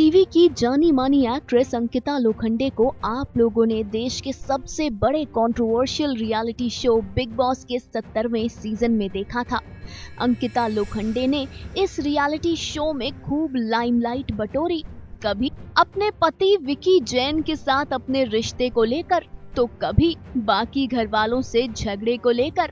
TV की जानी मानी एक्ट्रेस अंकिता लोखंडे को आप लोगों ने देश के सबसे बड़े controversial reality show Bigg Boss के 70वें सीजन में देखा था। अंकिता लोखंडे ने इस रियलिटी शो में खूब लाइमलाइट बटोरी, कभी अपने पति विकी जैन के साथ अपने रिश्ते को लेकर, तो कभी बाकी घर वालों से झगड़े को लेकर।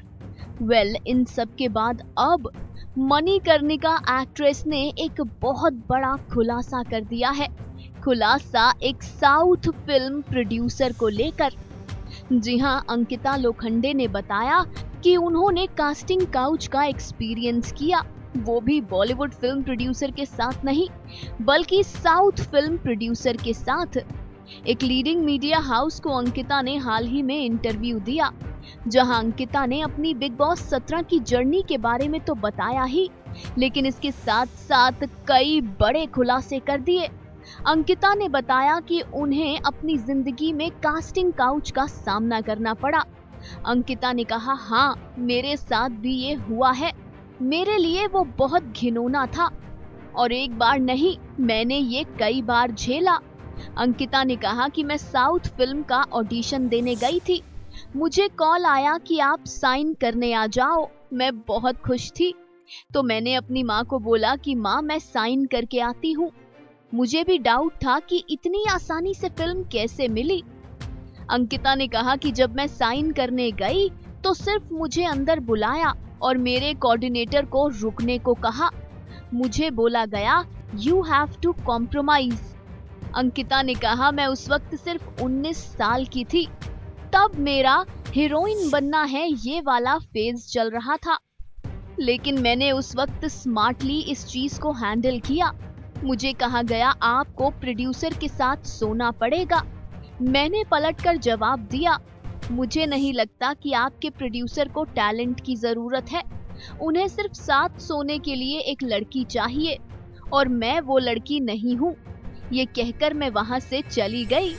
इन सब के बाद अब मणिकर्णिका एक्ट्रेस ने एक बहुत बड़ा खुलासा कर दिया है। खुलासा एक साउथ फिल्म प्रोड्यूसर को लेकर। जी हां, अंकिता लोखंडे ने बताया कि उन्होंने कास्टिंग काउच का एक्सपीरियंस किया, वो भी बॉलीवुड फिल्म प्रोड्यूसर के साथ नहीं बल्कि साउथ फिल्म प्रोड्यूसर के साथ। एक लीडिंग मीडिया हाउस को अंकिता ने हाल ही में इंटरव्यू दिया, जहां अंकिता ने अपनी बिग बॉस 17 की जर्नी के बारे में तो बताया ही, लेकिन इसके साथ साथ कई बड़े खुलासे कर दिए। अंकिता ने बताया कि उन्हें अपनी जिंदगी में कास्टिंग काउच का सामना करना पड़ा। अंकिता ने कहा, हाँ, मेरे साथ भी ये हुआ है। मेरे लिए वो बहुत घिनौना था और एक बार नहीं, मैंने ये कई बार झेला। अंकिता ने कहा कि मैं साउथ फिल्म का ऑडिशन देने गई थी। मुझे कॉल आया कि आप साइन करने आ जाओ। मैं बहुत खुश थी, तो मैंने अपनी माँ को बोला कि माँ, मैं साइन करके आती हूँ। मुझे भी डाउट था कि इतनी आसानी से फिल्म कैसे मिली। अंकिता ने कहा कि जब मैं साइन करने गई तो सिर्फ मुझे अंदर बुलाया और मेरे कोऑर्डिनेटर को रुकने को कहा। मुझे बोला गया, you have to compromise. Ankita ने कहा, मैं उस वक्त सिर्फ 19 साल की थी, तब मेरा हीरोइन बनना है ये वाला फेज चल रहा था, लेकिन मैंने उस वक्त स्मार्टली इस चीज को हैंडल किया। मुझे कहा गया, आपको प्रोड्यूसर के साथ सोना पड़ेगा। मैंने पलटकर जवाब दिया, मुझे नहीं लगता कि आपके प्रोड्यूसर को टैलेंट की जरूरत है। उन्हें सिर्फ साथ सोने के लिए एक लड़की चाहिए और मैं वो लड़की नहीं हूँ। ये कहकर मैं वहां से चली गई।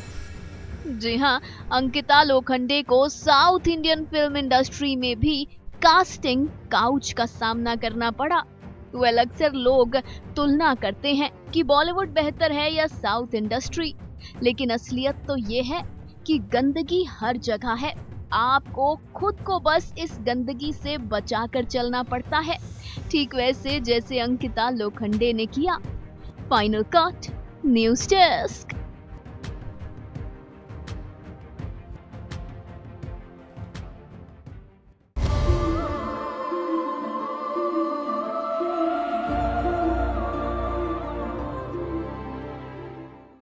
जी हाँ, अंकिता लोखंडे को साउथ इंडियन फिल्म इंडस्ट्री में भी कास्टिंग काउच का सामना करना पड़ा। अक्सर लोग तुलना करते हैं कि बॉलीवुड बेहतर है या साउथ इंडस्ट्री, लेकिन असलियत तो ये है कि गंदगी हर जगह है। आपको खुद को बस इस गंदगी से बचाकर चलना पड़ता है, ठीक वैसे जैसे अंकिता लोखंडे ने किया। Final cut, news desk.